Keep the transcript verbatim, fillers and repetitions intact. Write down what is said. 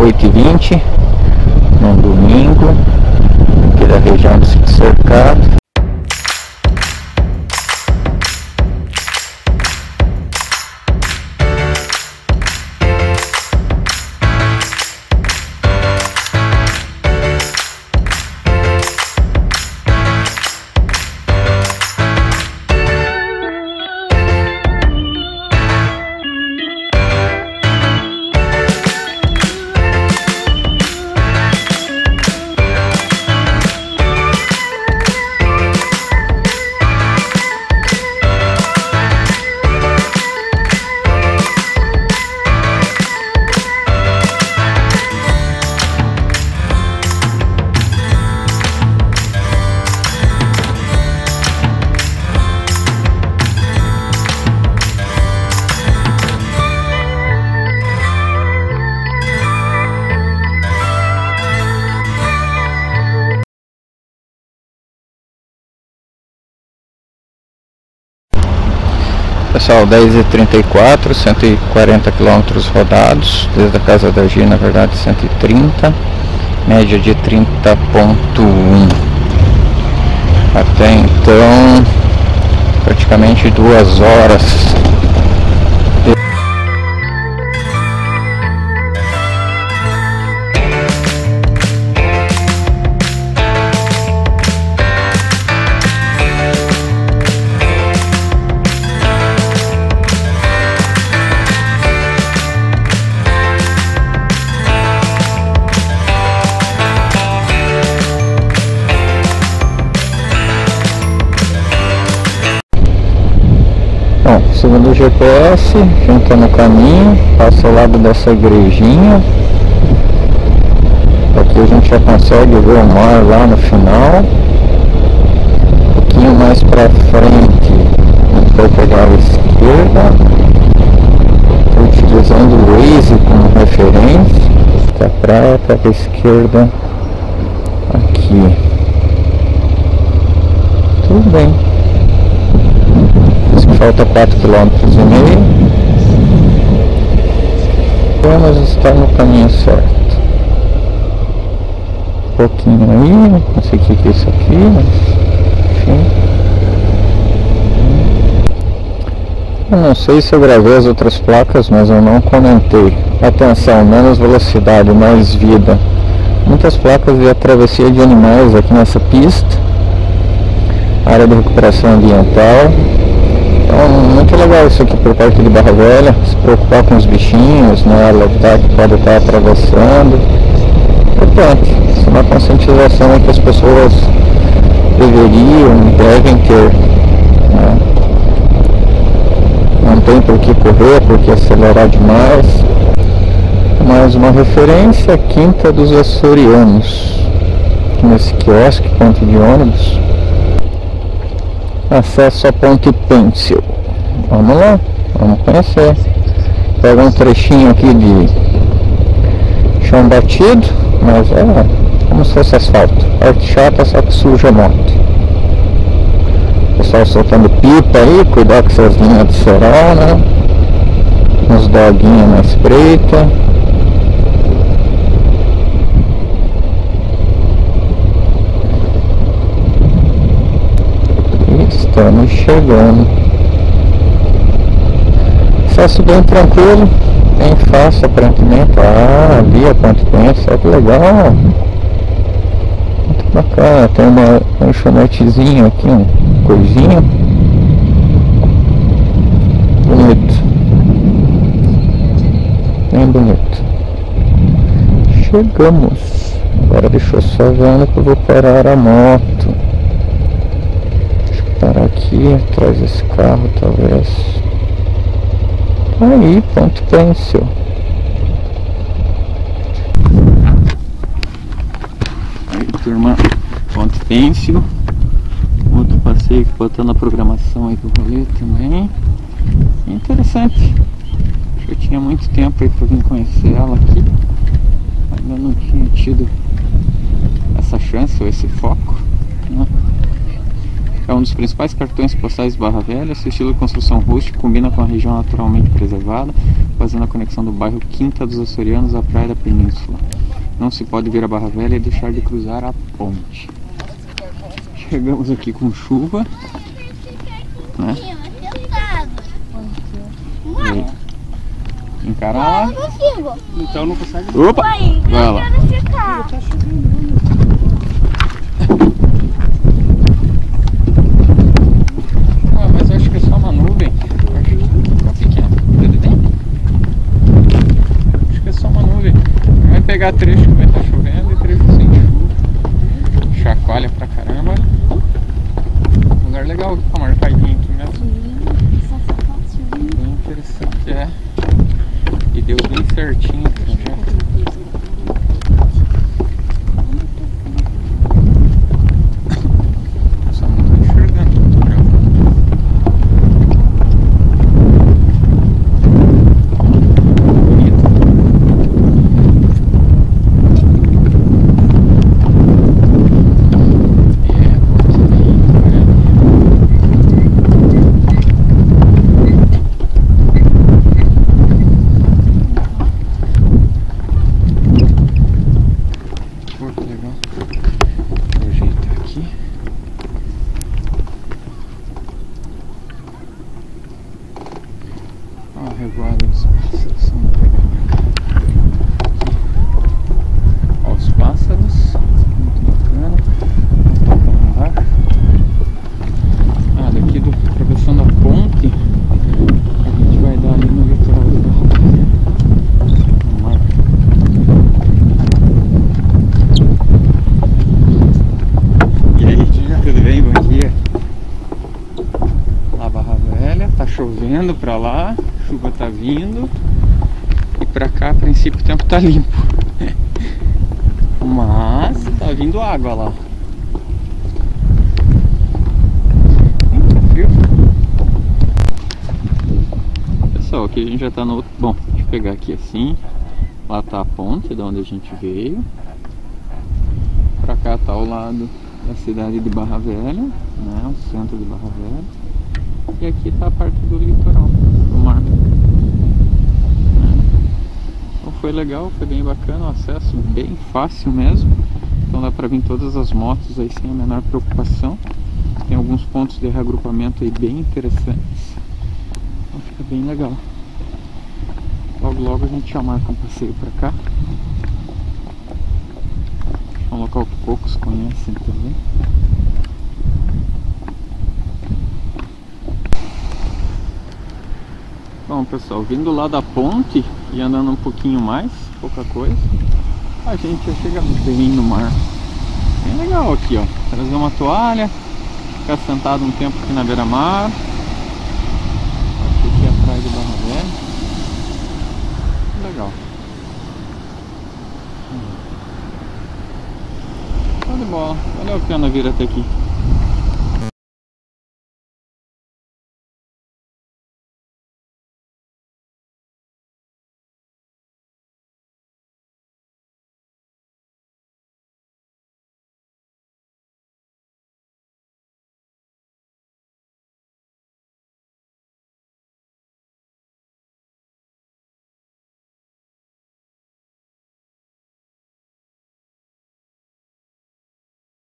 oito e vinte, num domingo, aqui da região do Sítio Cercado. Pessoal, dez e trinta e quatro, cento e quarenta quilômetros rodados, desde a casa da G, na verdade cento e trinta, média de trinta ponto um. Até então, praticamente duas horas. Bom, segundo o G P S, a gente está no caminho, passa ao lado dessa igrejinha. Aqui a gente já consegue ver o mar lá no final. Um pouquinho mais para frente, a gente vai pegar a esquerda. Estou utilizando o Waze como referência. Esta é a praia, pega a esquerda aqui. Tudo bem. Falta quatro quilômetros e meio. Vamos estar no caminho certo. Um pouquinho aí, não sei o que é isso aqui, mas enfim. Eu não sei se eu gravei as outras placas, mas eu não comentei. Atenção, menos velocidade, mais vida. Muitas placas de travessia de animais aqui nessa pista. Área de recuperação ambiental. Então, muito legal isso aqui por parte de Barra Velha, se preocupar com os bichinhos, né, a levedade que pode estar atravessando. Importante, isso é uma conscientização que as pessoas deveriam, devem ter. Né? Não tem por que correr, por que acelerar demais. Mais uma referência, Quinta dos Açorianos, nesse quiosque, ponto de ônibus. Acesso a Ponte Pêncil. Vamos lá, vamos conhecer. Pega um trechinho aqui de chão batido, mas é como se fosse asfalto. Parte chata, só que suja a moto. Pessoal soltando pipa aí, cuidado com essas linhas de cerol, né? Uns doguinhos na espreita. Estamos chegando. Acesso bem tranquilo, bem fácil aparentemente. Ah, ali a Ponte Pêncil, olha que legal. Muito bacana, tem uma lanchonetezinha aqui, um coisinho. Bonito. Bem bonito. Chegamos. Agora deixa eu só ver onde que eu vou parar a moto. Parar aqui, atrás desse carro, talvez. Aí, Ponte Pêncil. Aí, turma, Ponte Pêncil. Outro passeio que botando na programação aí do rolê também. Interessante. Eu tinha muito tempo aí pra vir conhecer ela aqui. Ainda não tinha tido essa chance ou esse foco, né? É um dos principais cartões postais de Barra Velha. Seu estilo de construção rústica combina com a região naturalmente preservada, fazendo a conexão do bairro Quinta dos Açorianos à Praia da Península. Não se pode vir a Barra Velha e deixar de cruzar a ponte. Chegamos aqui com chuva, né? E aí? Encara lá. Eu não consigo. Então não consegue. Opa! Vai, Vai eu lá. quero ficar. Tá chovendo. Ah, mas eu acho que é só uma nuvem. Eu acho que tá pequeno. Tudo bem? Acho que é só uma nuvem. Vai pegar trecho que vai estar chovendo e trecho sem chuva. Chacoalha pra caramba. Lugar legal pra marcadinho aqui mesmo. Bem interessante, é. E deu bem certinho o projeto. Só não tô enxergando muito pra lá. Bonito. É, aqui bem, pô, que legal. Vou ajeitar aqui. Ó, a revoada dos pássaros. Vamos pegar pra cá. Ó, os pássaros. Muito bacana. Toca lá embaixo. Ah, daqui do, atravessando a ponte, a gente vai dar ali no litoral do Barra Velha. No mar. E aí, tudo bem? Bom dia. Lá Barra Velha, tá chovendo pra lá, chuva tá vindo. E pra cá, a princípio, o tempo tá limpo. Mas tá vindo água lá. Eita, frio. Pessoal, aqui a gente já tá no outro... Bom, deixa eu pegar aqui assim. Lá tá a ponte, de onde a gente veio. Pra cá tá ao lado da cidade de Barra Velha, né? O centro de Barra Velha. E aqui tá a parte do litoral, do mar. Então foi legal, foi bem bacana, o acesso bem fácil mesmo. Então dá pra vir todas as motos aí sem a menor preocupação. Tem alguns pontos de reagrupamento aí bem interessantes. Então fica bem legal. Logo logo a gente já marca um passeio pra cá. É um local que poucos conhecem também. Bom, pessoal, vindo lá da ponte e andando um pouquinho mais, pouca coisa, a gente já chega bem no mar. Bem legal aqui, ó. Trazer uma toalha, ficar sentado um tempo aqui na beira-mar. Aqui é a praia de Barra Velha. Legal. Show de bola. Valeu a pena vir até aqui.